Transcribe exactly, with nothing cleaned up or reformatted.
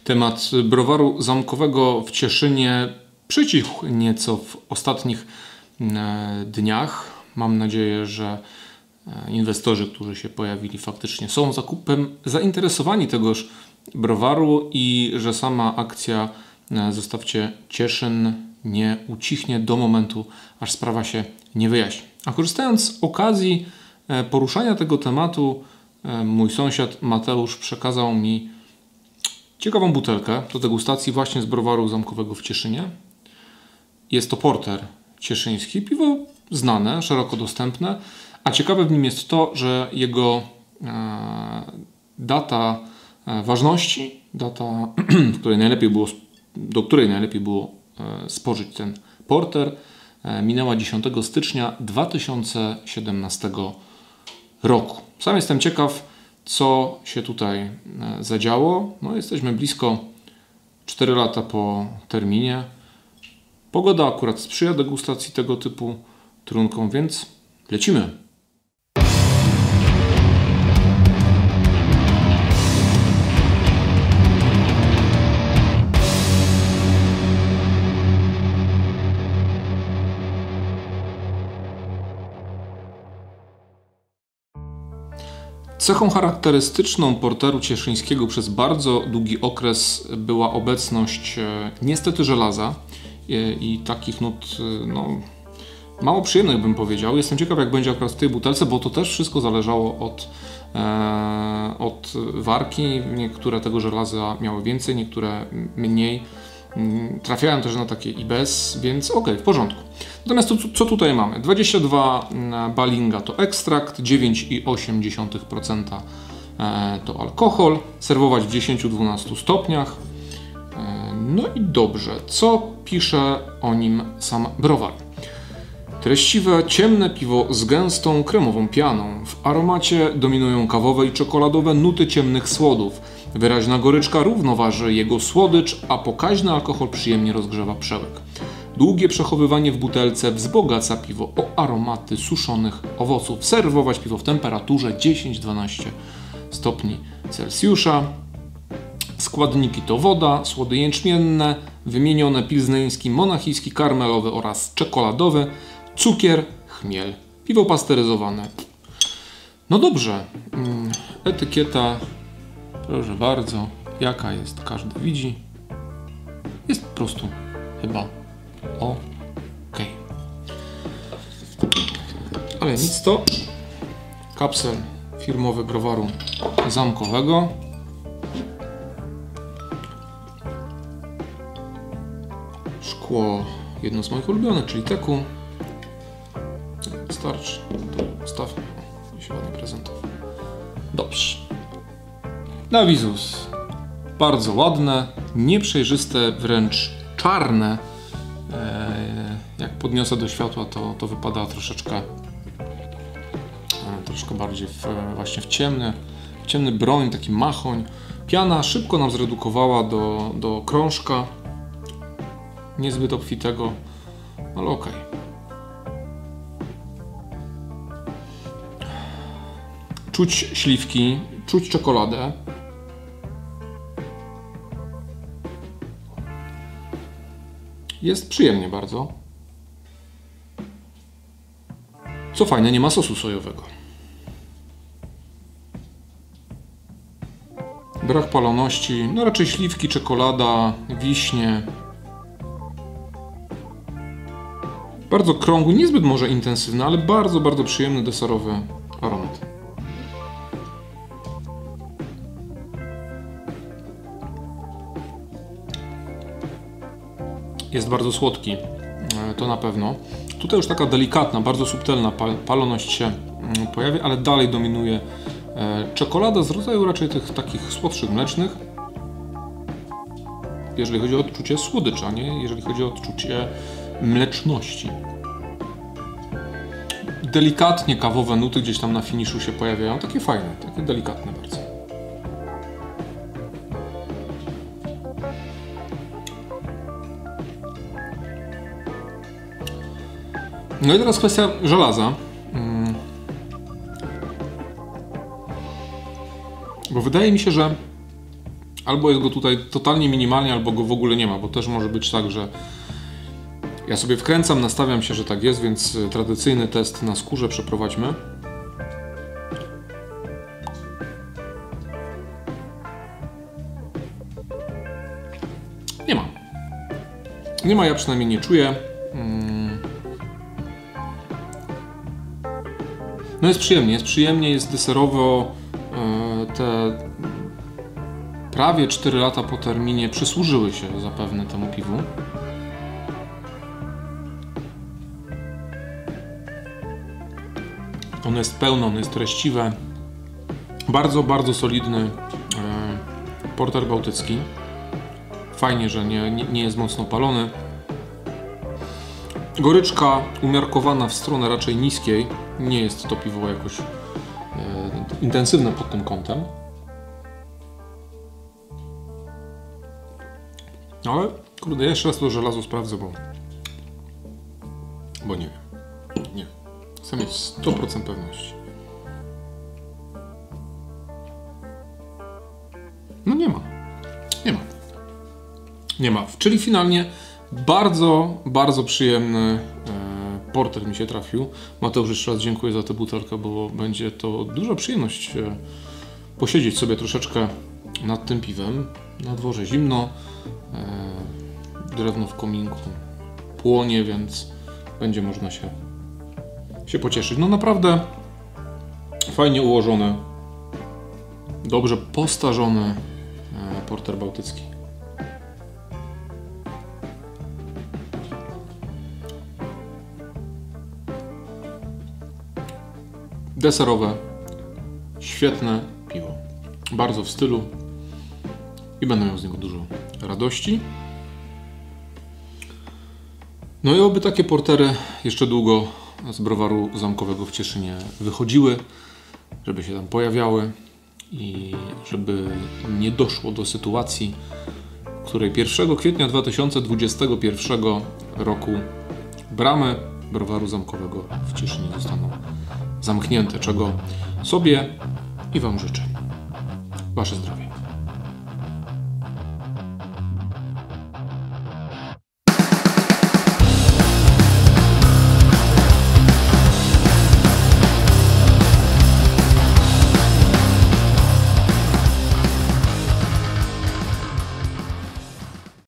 Temat browaru zamkowego w Cieszynie przycichł nieco w ostatnich dniach. Mam nadzieję, że inwestorzy, którzy się pojawili, faktycznie są zakupem zainteresowani tegoż browaru i że sama akcja Zostawcie Cieszyn nie ucichnie do momentu, aż sprawa się nie wyjaśni. A korzystając z okazji poruszania tego tematu, mój sąsiad Mateusz przekazał mi ciekawą butelkę do degustacji właśnie z browaru zamkowego w Cieszynie. Jest to porter cieszyński, piwo znane, szeroko dostępne, a ciekawe w nim jest to, że jego e, data e, ważności, data, w której najlepiej było, do której najlepiej było e, spożyć ten porter, e, minęła dziesiątego stycznia dwa tysiące siedemnastego roku. Sam jestem ciekaw, co się tutaj e, zadziało. No, jesteśmy blisko cztery lata po terminie. Pogoda akurat sprzyja degustacji tego typu trunką, więc lecimy. Cechą charakterystyczną porteru cieszyńskiego przez bardzo długi okres była obecność e, niestety żelaza e, i takich nut e, no, mało przyjemnych, bym powiedział. Jestem ciekaw, jak będzie akurat w tej butelce, bo to też wszystko zależało od, e, od warki. Niektóre tego żelaza miały więcej, niektóre mniej. Trafiałem też na takie i bez, więc ok, w porządku. Natomiast to, co tutaj mamy? dwadzieścia dwa Balinga to ekstrakt, dziewięć i osiem dziesiątych procent to alkohol, serwować w dziesięć do dwunastu stopniach. No i dobrze, co pisze o nim sam browar? Treściwe, ciemne piwo z gęstą, kremową pianą. W aromacie dominują kawowe i czekoladowe nuty ciemnych słodów. Wyraźna goryczka równoważy jego słodycz, a pokaźny alkohol przyjemnie rozgrzewa przełyk. Długie przechowywanie w butelce wzbogaca piwo o aromaty suszonych owoców. Serwować piwo w temperaturze dziesięć do dwunastu stopni Celsjusza. Składniki to woda, słody jęczmienne, wymienione pilzneński, monachijski, karmelowy oraz czekoladowy, cukier, chmiel, piwo pasteryzowane. No dobrze, etykieta, proszę bardzo, jaka jest, każdy widzi. Jest po prostu chyba ok. Ale nic to, kapsel firmowy browaru zamkowego. Szkło jedno z moich ulubionych, czyli Teku. Starczy. Stawmy. Się ładnie prezentował. Dobrze. Navizus. Bardzo ładne, nieprzejrzyste, wręcz czarne. Eee, jak podniosę do światła, to, to wypada troszeczkę e, troszkę bardziej w, właśnie w ciemny, w ciemny broń, taki machoń. Piana szybko nam zredukowała do, do krążka. Niezbyt obfitego, ale okej. Czuć śliwki, czuć czekoladę. Jest przyjemnie bardzo. Co fajne, nie ma sosu sojowego. Brak paloności, no raczej śliwki, czekolada, wiśnie. Bardzo krągły, niezbyt może intensywny, ale bardzo, bardzo przyjemny deserowy aromat. Jest bardzo słodki, to na pewno. Tutaj już taka delikatna, bardzo subtelna pal paloność się pojawia, ale dalej dominuje czekolada z rodzaju raczej tych takich słodszych mlecznych. Jeżeli chodzi o odczucie słodycza, nie? Jeżeli chodzi o odczucie mleczności. Delikatnie kawowe nuty gdzieś tam na finiszu się pojawiają, takie fajne, takie delikatne bardzo. No i teraz kwestia żelaza. Bo wydaje mi się, że albo jest go tutaj totalnie minimalnie, albo go w ogóle nie ma, bo też może być tak, że ja sobie wkręcam, nastawiam się, że tak jest, więc tradycyjny test na skórze przeprowadźmy. Nie ma. Nie ma, ja przynajmniej nie czuję. No jest przyjemnie, jest przyjemnie, jest deserowo. Te prawie cztery lata po terminie przysłużyły się zapewne temu piwu. Ono jest pełne, ono jest treściwe. Bardzo, bardzo solidny porter bałtycki. Fajnie, że nie, nie, nie jest mocno palony. Goryczka umiarkowana w stronę raczej niskiej. Nie jest to piwo jakoś e, intensywne pod tym kątem. Ale kurde, jeszcze raz to żelazo sprawdzę, bo bo nie wiem. Nie. Chcę mieć sto procent pewności. No nie ma. Nie ma. Nie ma. Czyli finalnie bardzo, bardzo przyjemny e, porter mi się trafił. Mateusz, jeszcze raz dziękuję za tę butelkę, bo będzie to duża przyjemność e, posiedzieć sobie troszeczkę nad tym piwem. Na dworze zimno, e, drewno w kominku płonie, więc będzie można się, się pocieszyć. No naprawdę fajnie ułożony, dobrze postarzony e, porter bałtycki. Deserowe, świetne piwo. Bardzo w stylu i będę miał z niego dużo radości. No i oby takie portery jeszcze długo z browaru zamkowego w Cieszynie wychodziły, żeby się tam pojawiały i żeby nie doszło do sytuacji, w której pierwszego kwietnia dwa tysiące dwudziestego pierwszego roku bramy browaru zamkowego w Cieszynie zostaną zamknięte, czego sobie i Wam życzę. Wasze zdrowie.